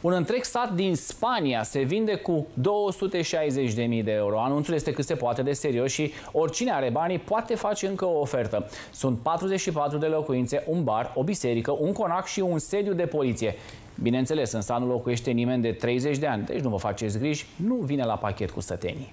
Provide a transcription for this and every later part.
Un întreg sat din Spania se vinde cu 260.000 de euro. Anunțul este cât se poate de serios și oricine are banii poate face încă o ofertă. Sunt 44 de locuințe, un bar, o biserică, un conac și un sediu de poliție. Bineînțeles, în sat nu locuiește nimeni de 30 de ani, deci nu vă faceți griji, nu vine la pachet cu sătenii.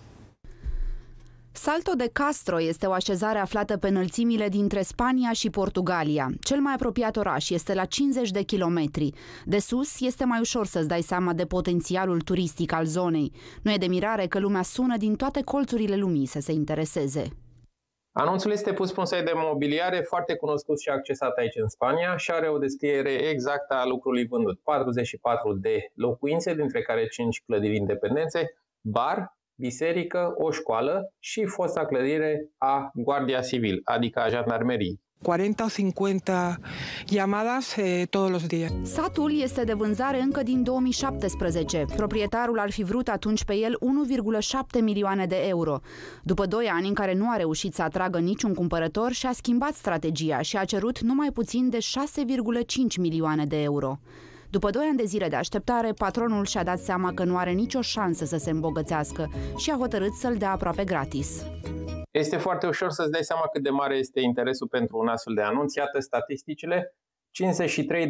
Salto de Castro este o așezare aflată pe înălțimile dintre Spania și Portugalia. Cel mai apropiat oraș este la 50 de kilometri. De sus este mai ușor să-ți dai seama de potențialul turistic al zonei. Nu e de mirare că lumea sună din toate colțurile lumii să se intereseze. Anunțul este pus pe un site de mobiliare foarte cunoscut și accesat aici în Spania și are o descriere exactă a lucrului vândut. 44 de locuințe, dintre care 5 clădiri independențe, bar, biserică, o școală și fosta clădire a Guardia Civil, adică a jandarmeriei. 40 o 50 llamadas todos los días. Satul este de vânzare încă din 2017. Proprietarul ar fi vrut atunci pe el 1,7 milioane de euro. După 2 ani în care nu a reușit să atragă niciun cumpărător, și-a schimbat strategia și a cerut numai puțin de 6,5 milioane de euro. După 2 ani de zile de așteptare, patronul și-a dat seama că nu are nicio șansă să se îmbogățească și a hotărât să-l dea aproape gratis. Este foarte ușor să-ți dai seama cât de mare este interesul pentru un astfel de anunț. Iată statisticile: 53.729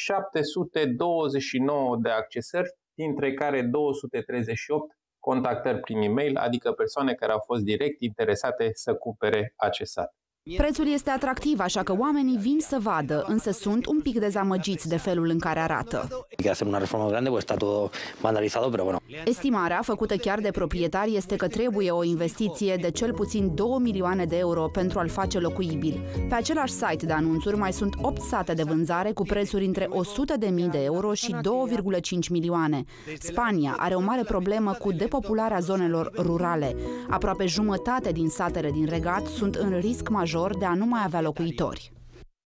de accesări, dintre care 238 contactări prin e-mail, adică persoane care au fost direct interesate să cumpere acest sat. Prețul este atractiv, așa că oamenii vin să vadă, însă sunt un pic dezamăgiți de felul în care arată. Estimarea făcută chiar de proprietari este că trebuie o investiție de cel puțin 2 milioane de euro pentru a-l face locuibil. Pe același site de anunțuri mai sunt 8 sate de vânzare cu prețuri între 100.000 de euro și 2,5 milioane. Spania are o mare problemă cu depopularea zonelor rurale. Aproape jumătate din satele din regat sunt în risc major de a nu mai avea locuitori.